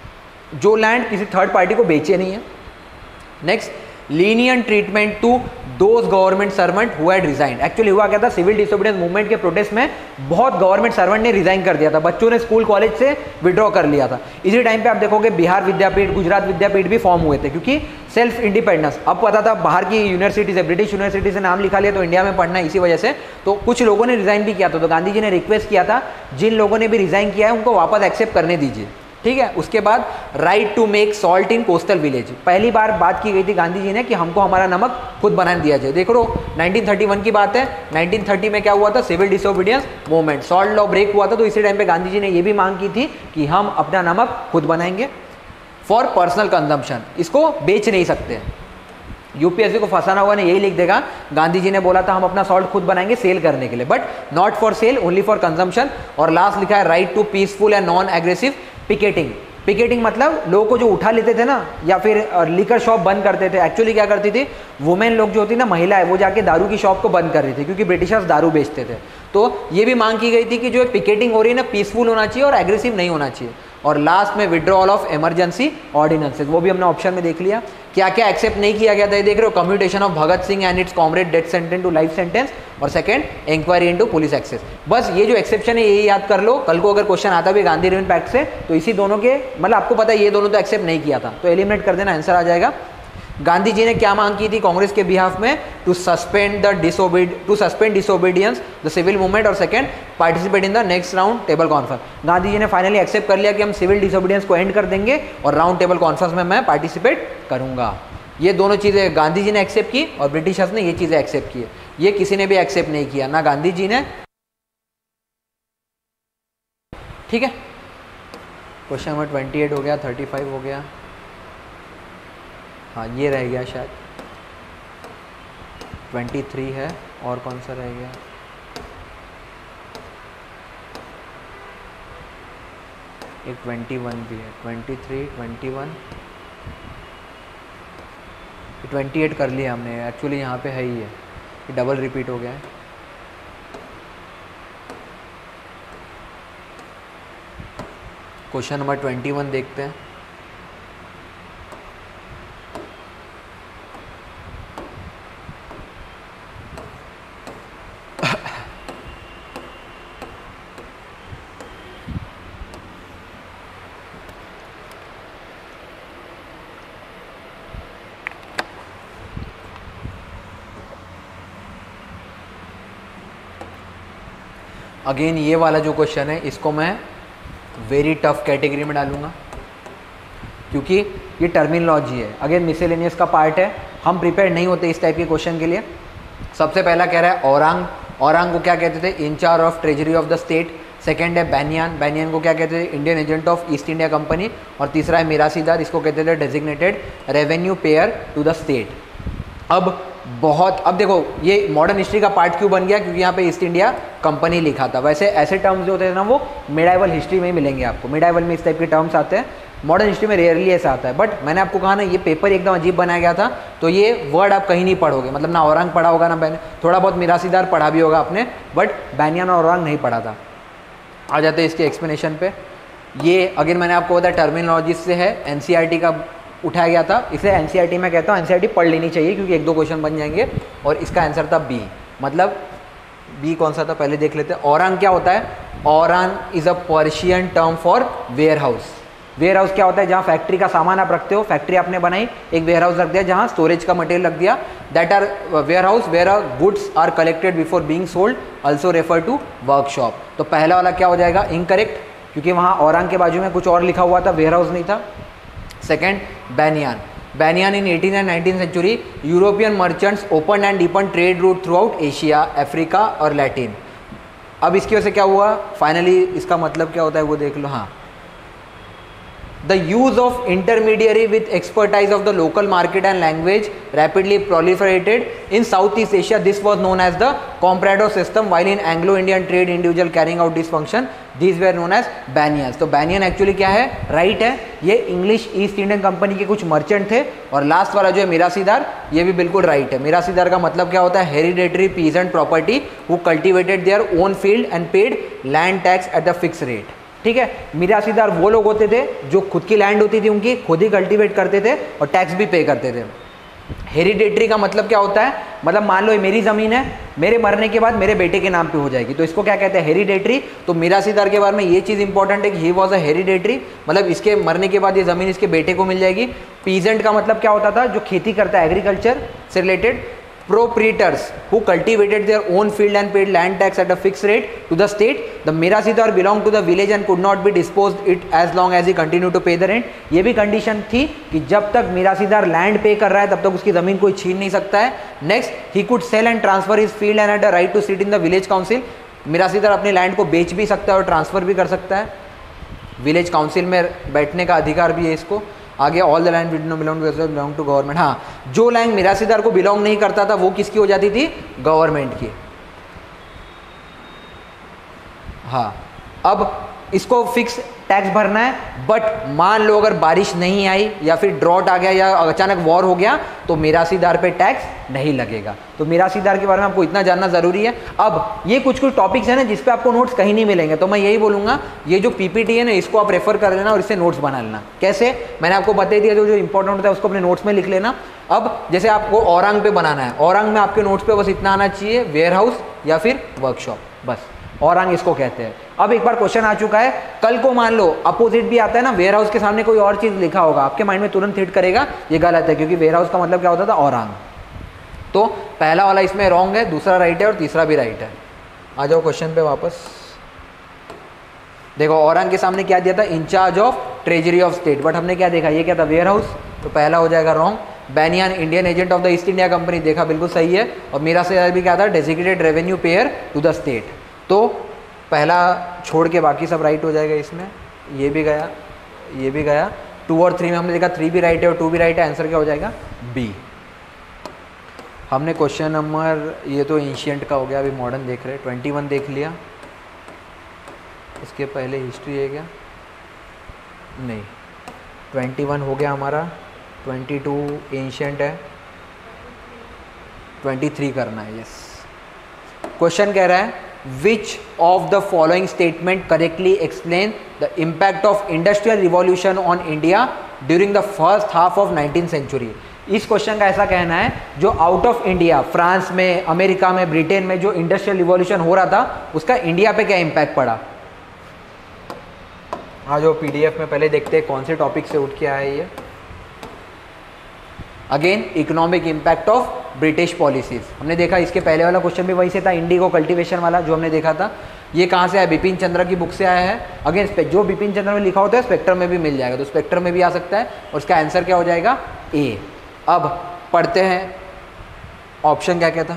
जो लैंड किसी थर्ड पार्टी को बेचे नहीं है। Next, lenient treatment to those government servant who had resign. Actually हुआ क्या था, सिविल डिसोबीडियंस मूवमेंट के प्रोटेस्ट में बहुत गवर्नमेंट सर्वेंट ने रिजाइन कर दिया था, बच्चों ने स्कूल कॉलेज से विड्रॉ कर लिया था। इसी टाइम पे आप देखोगे बिहार विद्यापीठ, गुजरात विद्यापीठ भी फॉर्म हुए थे, क्योंकि सेल्फ इंडिपेंडेंस। अब पता था बाहर की यूनिवर्सिटी से, ब्रिटिश यूनिवर्सिटी से नाम लिखा लिया तो इंडिया में पढ़ना है, इसी वजह से तो कुछ लोगों ने रिजाइन भी किया था। तो गांधी जी ने रिक्वेस्ट किया था जिन लोगों ने भी रिजाइन किया है उनको वापस एक्सेप्ट करने दीजिए, ठीक है। उसके बाद right to make salt in coastal village, पहली बार बात की गई थी गांधी जी ने कि हमको हमारा नमक खुद बना दिया जाए। देखो 1931 की बात है, 1930 में क्या हुआ था, civil disobedience movement, salt law break हुआ था। तो इसी टाइम पे गांधी जी ने ये भी मांग की थी कि हम अपना नमक खुद बनाएंगे फॉर पर्सनल कंजम्पशन, इसको बेच नहीं सकते। यूपीएससी को फंसाना हुआ ने यही लिख देगा, गांधी जी ने बोला था हम अपना सॉल्ट खुद बनाएंगे सेल करने के लिए, but not for sale, only for consumption. और लास्ट लिखा है right to peaceful and non aggressive picketing. Picketing मतलब लोगों को जो उठा लेते थे ना, या फिर लिकर शॉप बंद करते थे। एक्चुअली क्या करती थी वुमेन लोग जो होती ना, महिलाएं, वो जाके दारू की शॉप को बंद कर रही थी, क्योंकि ब्रिटिशर्स दारू बेचते थे। तो ये भी मांग की गई थी कि जो पिकेटिंग हो रही है ना, पीसफुल होना चाहिए और एग्रेसिव नहीं होना चाहिए। और लास्ट में विड्रॉल ऑफ इमरजेंसी ऑर्डिनेंसेज, वो भी हमने ऑप्शन में देख लिया। क्या क्या एक्सेप्ट नहीं किया गया था, ये देख रहे हो, commutation of Bhagat Singh and its comrade death sentence to life sentence, और second inquiry into police excess. बस ये जो एक्सेप्शन है यही याद कर लो, कल को अगर क्वेश्चन आता भी गांधी रिवन पैक्ट से तो इसी दोनों के, मतलब आपको पता है ये दोनों तो एक्सेप्ट नहीं किया था, तो एलिमिनेट कर देना, आंसर आ जाएगा। गांधी जी ने क्या मांग की थी कांग्रेस के बिहाफ में, to suspend disobedience the civil movement, और second participate in the next round table conference. Gandhi ji ने फाइनली एक्सेप्ट कर लिया कि हम सिविल डिसोबीडियंस को एंड कर देंगे और राउंड टेबल कॉन्फ्रेंस में मैं पार्टिसिपेट करूंगा। ये दोनों चीज़ें गांधी जी ने एक्सेप्ट की और ब्रिटिशर्स ने ये चीज़ें एक्सेप्ट की है। ये किसी ने भी एक्सेप्ट नहीं किया, ना गांधी जी ने, ठीक है। क्वेश्चन नंबर 28 हो गया, 35 हो गया, हाँ ये रह गया शायद, 23 है, और कौन सा रह गया, एक 21 भी है, 23, 21, 28 कर लिया हमने। एक्चुअली यहाँ पे है ही है, ये डबल रिपीट हो गया है। क्वेश्चन नंबर 21 देखते हैं। अगेन ये वाला जो क्वेश्चन है इसको मैं वेरी टफ कैटेगरी में डालूंगा, क्योंकि ये टर्मिनोलॉजी है। अगेन मिसलेनियस का पार्ट है, हम प्रिपेयर नहीं होते इस टाइप के क्वेश्चन के लिए। सबसे पहला कह रहा है औरंग, औरंग को क्या कहते थे, incharge of treasury of the state. Second है बैनियान, बैनियान को क्या कहते थे, Indian agent of East India company. और तीसरा है मिरासीदार, इसको कहते थे designated revenue payer to the state. अब देखो ये मॉडर्न हिस्ट्री का पार्ट क्यों बन गया, क्योंकि यहाँ पे ईस्ट इंडिया कंपनी लिखा था। वैसे ऐसे टर्म्स जो होते हैं ना वो मिडाइवल हिस्ट्री में ही मिलेंगे आपको, मिडाइवल में इस टाइप के टर्म्स आते हैं, मॉडर्न हिस्ट्री में रेयरली ऐसा आता है। बट मैंने आपको कहा ना ये पेपर एकदम अजीब बनाया गया था, तो ये वर्ड आप कहीं नहीं पढ़ोगे, मतलब ना औरंग पढ़ा होगा ना थोड़ा बहुत मिरासीदार पढ़ा भी होगा आपने, बट बैनियान और औरंग नहीं पढ़ा था। आ जाते हैं इसके एक्सप्लेनेशन पे। ये अगेन मैंने आपको बताया टर्मिनोलॉजी से है, एनसीईआरटी का उठाया गया था, इसलिए एनसीईआरटी में कहता हूँ एनसीईआरटी पढ़ लेनी चाहिए, क्योंकि एक दो क्वेश्चन बन जाएंगे। और इसका आंसर था बी, मतलब बी कौन सा था पहले देख लेते हैं। औरंग क्या होता है, aurang is a Persian term for warehouse. Warehouse क्या होता है, जहाँ फैक्ट्री का सामान आप रखते हो, फैक्ट्री आपने बनाई, एक वेयर हाउस रख दिया जहाँ स्टोरेज का मटेरियल रख दिया, that are warehouse where goods are collected before being sold, also refer to workshop. तो पहला वाला क्या हो जाएगा, इनकरेक्ट, क्योंकि वहाँ औरंग के बाजू में कुछ और लिखा हुआ था, वेयर हाउस नहीं था। Second banian, banian in 18th and 19th century European merchants open and deepen trade route throughout Asia, Africa और लैटिन। अब इसकी वजह से क्या हुआ, फाइनली इसका मतलब क्या होता है वो देख लो। हाँ The use of intermediary with expertise of the local market and language rapidly proliferated in Southeast Asia. This was known as the comprador system, while in Anglo-Indian trade individual carrying out this function, these were known as banyans. तो banyan actually क्या है, right है, ये English east Indian company के कुछ merchant थे. और last वाला जो है मिरासीदार, ये भी बिल्कुल राइट है. मिरासीदार का मतलब क्या होता है, hereditary peasant property who cultivated their own field and paid land tax at the fix rate. ठीक है, मिरासीदार वो लोग होते थे जो खुद की लैंड होती थी उनकी, खुद ही कल्टीवेट करते थे और टैक्स भी पे करते थे. हेरिडेटरी का मतलब क्या होता है, मतलब मान लो ये मेरी ज़मीन है, मेरे मरने के बाद मेरे बेटे के नाम पे हो जाएगी, तो इसको क्या कहते हैं, हेरिडेटरी. तो मिरासीदार के बारे में ये चीज़ इंपॉर्टेंट है कि ही वॉज अ हेरिडेटरी, मतलब इसके मरने के बाद ये ज़मीन इसके बेटे को मिल जाएगी. पीजेंट का मतलब क्या होता था, जो खेती करता है, एग्रीकल्चर से related. Proprietors who cultivated their own field and paid land tax at a fixed rate to the state. The Mirasidar belonged to the village and could not be disposed it as long as he continued to pay the rent. ये भी condition थी कि जब तक मिरासीदार land पे कर रहा है तब तक उसकी ज़मीन कोई छीन नहीं सकता है. Next, he could sell and transfer his field and had a right to sit in the village council. Mirasidar अपनी लैंड को बेच भी सकता है और ट्रांसफ़र भी कर सकता है. विलेज काउंसिल में बैठने का अधिकार भी है इसको. आगे all the land belong to government. हाँ, जो लैंड मिरासीदार को बिलोंग नहीं करता था वो किसकी हो जाती थी, गवर्नमेंट की. हाँ, अब इसको फिक्स टैक्स भरना है, बट मान लो अगर बारिश नहीं आई या फिर ड्रॉट आ गया या अचानक वॉर हो गया तो मिरासीदार पे टैक्स नहीं लगेगा. तो मिरासीदार के बारे में आपको इतना जानना ज़रूरी है. अब ये कुछ टॉपिक्स हैं ना जिस पे आपको नोट्स कहीं नहीं मिलेंगे, तो मैं यही बोलूँगा ये जो पीपीटी है ना इसको आप रेफर कर लेना और इससे नोट्स बना लेना. कैसे, मैंने आपको बता दिया, जो इंपॉर्टेंट होता है उसको अपने नोट्स में लिख लेना. अब जैसे आपको औरंग पे बनाना है, औरंग में आपके नोट्स पे बस इतना आना चाहिए, वेयर हाउस या फिर वर्कशॉप, बस औरंग इसको कहते हैं. अब एक बार क्वेश्चन आ चुका है, कल को मान लो अपोजिट भी आता है ना, वेयर हाउस के सामने कोई और चीज़ लिखा होगा, आपके माइंड में तुरंत हिट करेगा ये गलत है, क्योंकि वेयर हाउस का मतलब क्या होता था, औरंग. तो पहला वाला इसमें रॉन्ग है, दूसरा राइट है और तीसरा भी राइट है. आ जाओ क्वेश्चन पे वापस. देखो औरंग के सामने क्या दिया था, incharge of treasury of state, but हमने क्या देखा, ये क्या था, वेयर हाउस, तो पहला हो जाएगा wrong. Banian Indian agent of the East India company, देखा बिल्कुल सही है. और मिरासीदार भी क्या था, designated revenue payer to the state. तो पहला छोड़ के बाकी सब राइट हो जाएगा इसमें. ये भी गया, ये भी गया. 2 और 3 में हमने देखा 3 भी राइट है और 2 भी राइट है. आंसर क्या हो जाएगा, बी. हमने क्वेश्चन नंबर, ये तो एंशिएंट का हो गया, अभी मॉडर्न देख रहे हैं. 21 देख लिया, इसके पहले हिस्ट्री है क्या, नहीं. 21 हो गया हमारा, 22 एंशिएंट है, 23 करना है. यस, क्वेश्चन कह रहा है which of the following statement correctly explain the impact of industrial revolution on India during the first half of 19th century. इस क्वेश्चन का ऐसा कहना है, जो आउट ऑफ इंडिया, फ्रांस में, अमेरिका में, ब्रिटेन में जो इंडस्ट्रियल रिवॉल्यूशन हो रहा था उसका इंडिया पे क्या इम्पैक्ट पड़ा. हाँ, जो पीडीएफ में पहले देखते हैं कौन से टॉपिक से उठ के आया ये. Again economic impact of British policies. हमने देखा इसके पहले वाला क्वेश्चन भी वही से था, इंडिगो कल्टीवेशन वाला जो हमने देखा था. ये कहाँ से आया, बिपिन चंद्र की बुक से आया है. अगेन जो बिपिन चंद्र में लिखा होता है स्पेक्ट्रम में भी मिल जाएगा, तो स्पेक्ट्रम में भी आ सकता है और उसका आंसर क्या हो जाएगा, ए. अब पढ़ते हैं ऑप्शन क्या क्या था.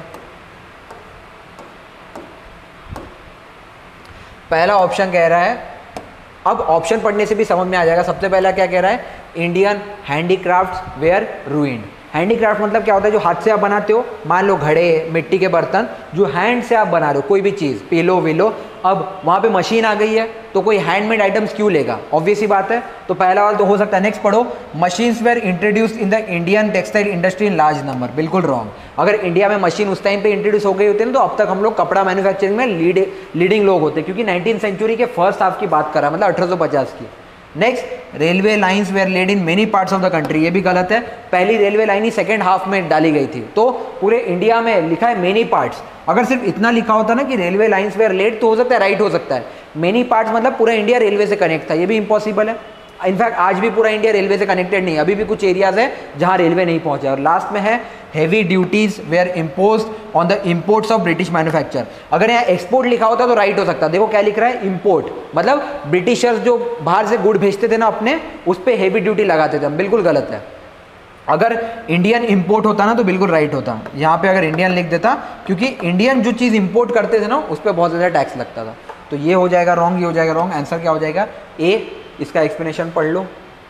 पहला ऑप्शन कह रहा है, अब ऑप्शन पढ़ने से भी समझ में आ जाएगा. सबसे पहला क्या कह रहा है, Indian handicrafts were ruined. Handicraft मतलब क्या होता है, जो हाथ से आप बनाते हो, मान लो घड़े, मिट्टी के बर्तन, जो हैंड से आप बना रहे हो, कोई भी चीज़, पिलो विलो. अब वहाँ पे मशीन आ गई है तो कोई हैंडमेड आइटम्स क्यों लेगा, ऑब्वियस ही बात है. तो पहला वाला तो हो सकता है. नेक्स्ट पढ़ो, machines were introduced in the Indian textile industry in large number. बिल्कुल रॉन्ग. अगर इंडिया में मशीन उस टाइम पे इंट्रोड्यूस हो गई होती है तो अब तक हम लोग कपड़ा मैन्युफैक्चरिंग में लीडिंग लोग होते, क्योंकि 19th सेंचुरी के फर्स्ट हाफ की बात कर रहा है, मतलब 1850 की. Next, railway lines were laid in many parts of the country. ये भी गलत है. पहली रेलवे लाइन ही सेकेंड हाफ में डाली गई थी, तो पूरे इंडिया में लिखा है मेनी पार्ट्स. अगर सिर्फ इतना लिखा होता ना कि रेलवे लाइंस वेयर लेड तो हो सकता है राइट हो सकता है. मेनी पार्ट्स मतलब पूरा इंडिया रेलवे से कनेक्ट था, ये भी इम्पॉसिबल है. इनफैक्ट आज भी पूरा इंडिया रेलवे से कनेक्टेड नहीं है, अभी भी कुछ एरियाज है जहां रेलवे नहीं पहुंचा. और लास्ट में है, heavy duties were imposed on the imports of British manufacture. अगर यहाँ एक्सपोर्ट लिखा होता तो राइट हो सकता. देखो क्या लिख रहा है, इम्पोर्ट, मतलब ब्रिटिशर्स जो बाहर से गुड भेजते थे ना अपने, उस पर हेवी ड्यूटी लगाते थे हम. बिल्कुल गलत है. अगर इंडियन इंपोर्ट होता ना तो बिल्कुल राइट होता. यहाँ पे अगर इंडियन लिख देता, क्योंकि इंडियन जो चीज़ इंपोर्ट करते थे ना उस पर बहुत ज़्यादा टैक्स लगता था. तो ये हो जाएगा रॉन्ग, ये हो जाएगा रॉन्ग. आंसर क्या हो जाएगा, ए. इसका एक्सप्लेनेशन पढ़ लो.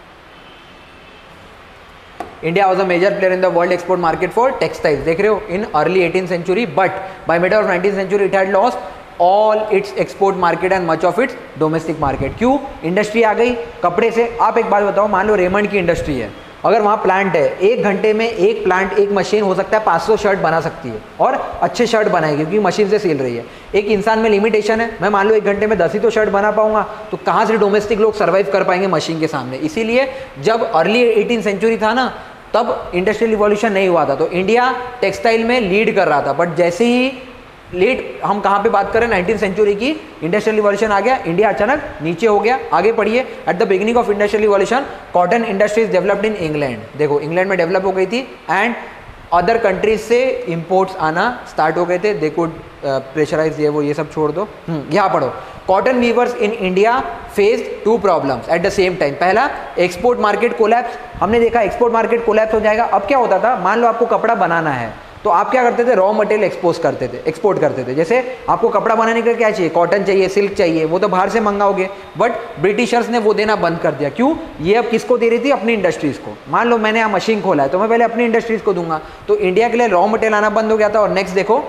India was a major player in the world export market for textiles, देख रहे हो, in early 18th century, but by mid of 19th century it had lost all its export market and much of its domestic market. क्यों? Industry आ गई कपड़े से। आप एक बात बताओ, मान लो रेमंड की इंडस्ट्री है, अगर वहाँ प्लांट है, 1 घंटे में एक प्लांट, एक मशीन हो सकता है 500 शर्ट बना सकती है और अच्छे शर्ट बनाएगी क्योंकि मशीन से सिल रही है। एक इंसान में लिमिटेशन है, मैं मान लो 1 घंटे में 10 ही तो शर्ट बना पाऊंगा, तो कहाँ से डोमेस्टिक लोग सर्वाइव कर पाएंगे मशीन के सामने। इसीलिए जब अर्ली 18th सेंचुरी था ना, तब इंडस्ट्रियल रिवॉल्यूशन नहीं हुआ था, तो इंडिया टेक्सटाइल में लीड कर रहा था। बट जैसे ही लीड, हम कहाँ पे बात करें, 19th सेंचुरी की, इंडस्ट्रियल रिवॉल्यूशन आ गया, इंडिया अचानक नीचे हो गया। आगे पढ़िए, at the beginning of industrial revolution cotton industries developed in England, देखो इंग्लैंड में डेवलप हो गई थी, एंड अदर कंट्रीज से इंपोर्ट्स आना स्टार्ट हो गए थे। दे कुड प्रेशराइज, ये वो ये सब छोड़ दो। यहाँ पढ़ो, cotton weavers in India faced 2 problems at the same time. पहला, एक्सपोर्ट मार्केट कोलैप्स, हमने देखा एक्सपोर्ट मार्केट कोलैप्स हो जाएगा। अब क्या होता था, मान लो आपको कपड़ा बनाना है, तो आप क्या करते थे, रॉ मटेरियल एक्सपोर्ट करते थे। जैसे आपको कपड़ा बनाने के लिए क्या चाहिए, कॉटन चाहिए, सिल्क चाहिए, वो तो बाहर से मंगाओगे, बट ब्रिटिशर्स ने वो देना बंद कर दिया। क्यों? ये अब किसको दे रही थी, अपनी इंडस्ट्रीज को। मान लो मैंने यहाँ मशीन खोला है, तो मैं पहले अपनी इंडस्ट्रीज को दूंगा, तो इंडिया के लिए रॉ मटेरियल आना बंद हो गया था। और नेक्स्ट देखो,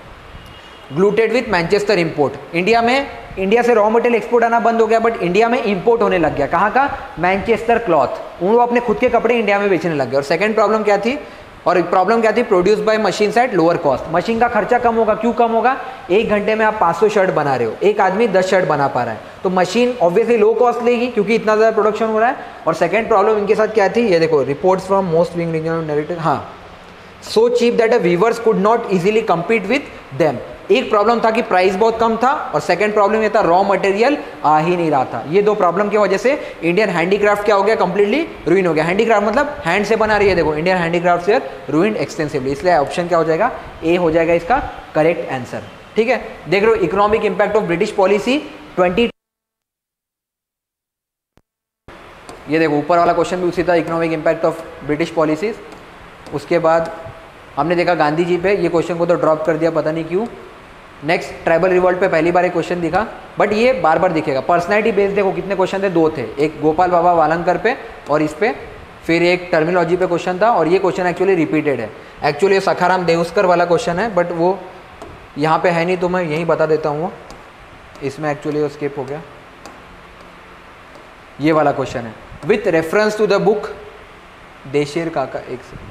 glutted with Manchester import, India से रॉ मटेरियल एक्सपोर्ट आना बंद हो गया, बट इंडिया में इंपोर्ट होने लग गया। कहाँ का? मैनचेस्टर क्लॉथ, वो अपने खुद के कपड़े इंडिया में बेचने लग गए। और सेकंड प्रॉब्लम क्या थी, produce by machine at lower cost, machine का खर्चा कम होगा। क्यों कम होगा? 1 घंटे में आप 500 शर्ट बना रहे हो, एक आदमी 10 शर्ट बना पा रहा है, तो मशीन ऑब्वियसली लो कॉस्ट लेगी क्योंकि इतना ज़्यादा प्रोडक्शन हो रहा है। और सेकंड प्रॉब्लम इनके साथ क्या थी, ये देखो, reports from most wing regional narrative, हाँ, so cheap that a weavers could not easily compete with them. एक प्रॉब्लम था कि प्राइस बहुत कम था, और सेकंड प्रॉब्लम ये था रॉ मटेरियल आ ही नहीं रहा था। ये 2 प्रॉब्लम की वजह से इंडियन हैंडीक्राफ्ट क्या हो गया, कंप्लीटली रुइन हो गया। हैंडीक्राफ्ट मतलब हैंड से बना रही है, देखो इंडियन हैंडीक्राफ्ट से रुइंड एक्सटेंसिवली। इसलिए ऑप्शन क्या हो जाएगा, ए हो जाएगा इसका करेक्ट आंसर। ठीक है, देख रहे हो, economic impact of British policy 20, ये देखो ऊपर वाला क्वेश्चन भी उसी था, economic impact of British policies. उसके बाद हमने देखा गांधी जी पे, ये क्वेश्चन को तो ड्रॉप कर दिया, पता नहीं क्यों। नेक्स्ट, ट्राइबल रिवॉल्ट पे पहली बार एक क्वेश्चन दिखा, बट ये बार बार दिखेगा। पर्सनैलिटी बेस्ड देखो कितने क्वेश्चन थे, 2 थे, एक गोपाल बाबा वालंकर पे और इस पे, फिर एक टर्मिनोलॉजी पे क्वेश्चन था, और ये क्वेश्चन एक्चुअली रिपीटेड है। एक्चुअली सखाराम देउस्कर वाला क्वेश्चन है, बट वो यहाँ पे है नहीं, तो मैं यहीं बता देता हूँ, इसमें एक्चुअली वो स्किप हो गया। ये वाला क्वेश्चन है, with reference to the book Desher Kaka, एक सेकंड,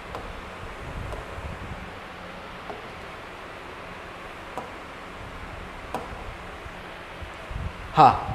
हाँ,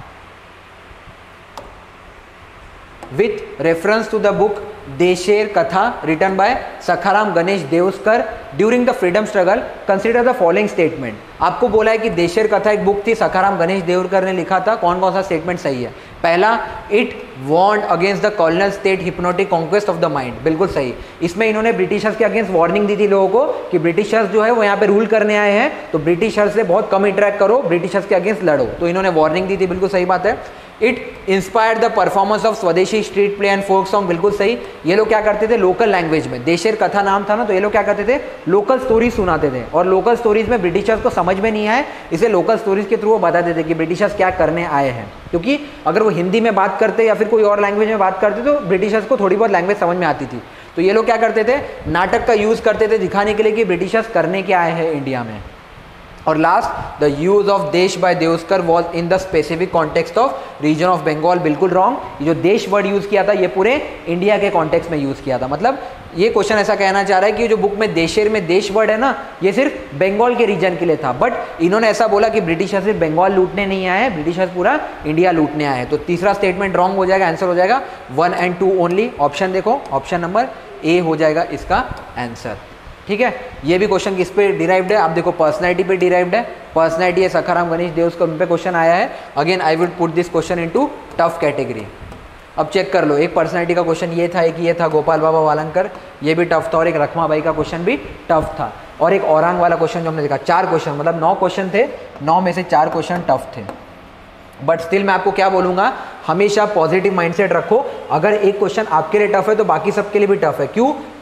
with reference to the book Desher Katha written by Sakharam Ganesh Deuskar during the freedom struggle, consider the following statement. आपको बोला है कि देशेर कथा एक बुक थी, सखाराम गणेश देउस्कर ने लिखा था, कौन कौन सा स्टेटमेंट सही है। पहला, it warned against the colonial state hypnotic conquest of the mind, बिल्कुल सही। इसमें इन्होंने ब्रिटिशर्स के अगेंस्ट वार्निंग दी थी लोगों को कि ब्रिटिशर्स जो है वो यहाँ पे रूल करने आए हैं, तो ब्रिटिशर्स से बहुत कम इंटरेक्ट करो, ब्रिटिशर्स के अगेंस्ट लड़ो, तो इन्होंने वार्निंग दी थी, बिल्कुल सही बात है। It inspired the performance of swadeshi street play and folk song, बिल्कुल सही। ये लोग क्या करते थे, लोकल लैंग्वेज में, देशेर कथा नाम था ना, तो ये लोग क्या करते थे, लोकल स्टोरीज सुनाते थे, और लोकल स्टोरीज में ब्रिटिशर्स को समझ में नहीं आए, इसे लोकल स्टोरीज के थ्रू वो बताते थे कि ब्रिटिशर्स क्या करने आए हैं। क्योंकि अगर वो हिंदी में बात करते या फिर कोई और लैंग्वेज में बात करते तो ब्रिटिशर्स को थोड़ी बहुत लैंग्वेज समझ में आती थी। तो ये लोग क्या करते थे, नाटक का यूज़ करते थे दिखाने के लिए कि ब्रिटिशर्स करने क्या आए हैं इंडिया में। और last, the use of desh by Deuskar was in the specific context of region of Bengal, बिल्कुल रॉन्ग। ये जो देश वर्ड यूज़ किया था ये पूरे इंडिया के कॉन्टेक्स्ट में यूज़ किया था। मतलब ये क्वेश्चन ऐसा कहना चाह रहा है कि जो बुक में देशेर में देश वर्ड है ना, ये सिर्फ बंगाल के रीजन के लिए था, बट इन्होंने ऐसा बोला कि ब्रिटिशर्स सिर्फ बंगाल लूटने नहीं आए हैं, ब्रिटिशर्स पूरा इंडिया लूटने आए हैं। तो तीसरा स्टेटमेंट रॉन्ग हो जाएगा, आंसर हो जाएगा 1 and 2 ओनली। ऑप्शन देखो, ऑप्शन नंबर ए हो जाएगा इसका आंसर। ठीक है, ये भी क्वेश्चन किस पे डिराइव्ड है, आप देखो पर्सनैलिटी पे डिराइव्ड है। पर्सनैलिटी है सखाराम गणेश देउस्कर, उन पे क्वेश्चन आया है। Again I would put this question into tough category. अब चेक कर लो, एक पर्सनैलिटी का क्वेश्चन ये था, एक ये था गोपाल बाबा वालंकर, ये भी टफ था, और एक रखमाबाई का क्वेश्चन भी टफ था, और एक औरंग वाला क्वेश्चन जो हमने देखा। 4 क्वेश्चन, मतलब 9 क्वेश्चन थे, 9 में से 4 क्वेश्चन टफ थे। बट स्टिल मैं आपको क्या बोलूँगा, हमेशा पॉजिटिव माइंडसेट रखो। अगर एक क्वेश्चन आपके लिए टफ है तो बाकी सबके लिए भी टफ है। क्यों?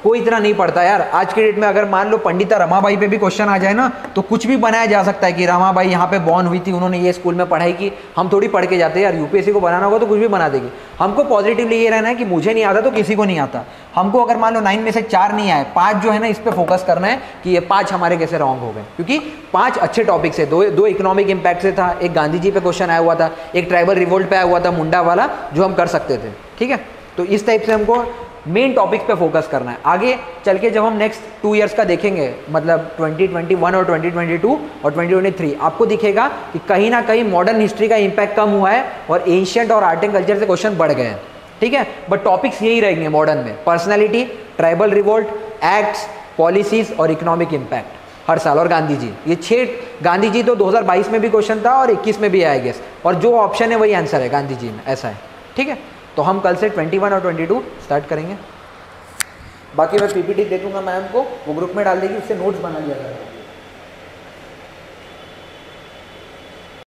कोई इतना नहीं पढ़ता यार आज के डेट में। अगर मान लो पंडिता रमाबाई पे भी क्वेश्चन आ जाए ना तो कुछ भी बनाया जा सकता है कि रमाबाई यहाँ पे बॉर्न हुई थी, उन्होंने ये स्कूल में पढ़ाई की। हम थोड़ी पढ़ के जाते हैं यार, यूपीएससी को बनाना होगा तो कुछ भी बना देगी। हमको पॉजिटिवली ये रहना है कि मुझे नहीं आता तो किसी को नहीं आता। हमको अगर मान लो 9 में से 4 नहीं आए, 5 जो है ना इस पर फोकस करना है कि ये 5 हमारे कैसे रॉन्ग हो गए, क्योंकि 5 अच्छे टॉपिक से, दो इकोनॉमिक इम्पैक्ट से था, एक गांधी जी पे क्वेश्चन आया हुआ था, एक ट्राइबल रिवोल्ट पे आया हुआ था मुंडा वाला, जो हम कर सकते थे। ठीक है, तो इस टाइप से हमको मेन टॉपिक्स पे फोकस करना है। आगे चल के जब हम नेक्स्ट 2 इयर्स का देखेंगे, मतलब 2021 और 2022 और 2023, आपको दिखेगा कि कहीं ना कहीं मॉडर्न हिस्ट्री का इम्पैक्ट कम हुआ है और एंशिएंट और आर्ट एंड कल्चर से क्वेश्चन बढ़ गए हैं। ठीक है, बट टॉपिक्स यही रहेंगे मॉडर्न में, personality, tribal revolt, acts, policies और इकोनॉमिक इम्पैक्ट हर साल, और गांधी जी। ये 6 गांधी जी तो 2022 में भी क्वेश्चन था और 21 में भी आया गेस, और जो ऑप्शन है वही आंसर है गांधी जी में, ऐसा है। ठीक है, तो हम कल से 21 और 22 स्टार्ट करेंगे। बाकी मैं पीपीटी दे दूंगा मैम को, वो ग्रुप में डाल देगी, उससे नोट्स बना लिया जाएगा।